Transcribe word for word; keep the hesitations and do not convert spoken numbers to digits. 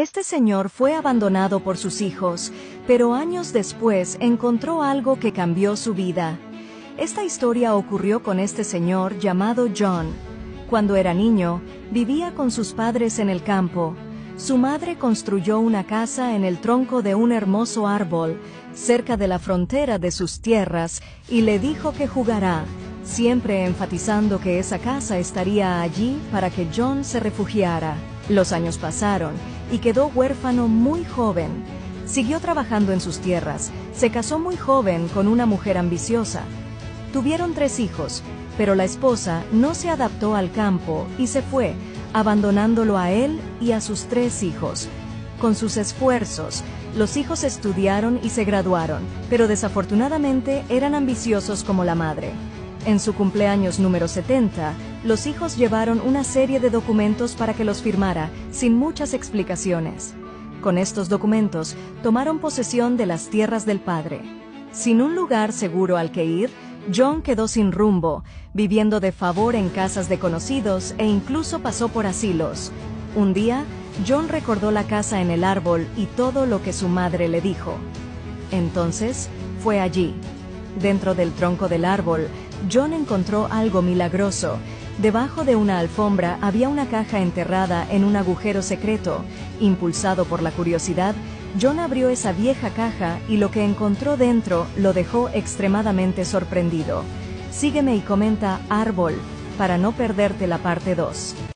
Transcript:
Este señor fue abandonado por sus hijos, pero años después encontró algo que cambió su vida. Esta historia ocurrió con este señor llamado John. Cuando era niño, vivía con sus padres en el campo. Su madre construyó una casa en el tronco de un hermoso árbol, cerca de la frontera de sus tierras, y le dijo que jugará, siempre enfatizando que esa casa estaría allí para que John se refugiara. Los años pasaron, y quedó huérfano muy joven. Siguió trabajando en sus tierras, se casó muy joven con una mujer ambiciosa. Tuvieron tres hijos, pero la esposa no se adaptó al campo y se fue, abandonándolo a él y a sus tres hijos. Con sus esfuerzos, los hijos estudiaron y se graduaron, pero desafortunadamente eran ambiciosos como la madre. En su cumpleaños número setenta, los hijos llevaron una serie de documentos para que los firmara, sin muchas explicaciones. Con estos documentos, tomaron posesión de las tierras del padre. Sin un lugar seguro al que ir, John quedó sin rumbo, viviendo de favor en casas de conocidos e incluso pasó por asilos. Un día, John recordó la casa en el árbol y todo lo que su madre le dijo. Entonces, fue allí. Dentro del tronco del árbol, John encontró algo milagroso. Debajo de una alfombra había una caja enterrada en un agujero secreto. Impulsado por la curiosidad, John abrió esa vieja caja y lo que encontró dentro lo dejó extremadamente sorprendido. Sígueme y comenta árbol para no perderte la parte dos.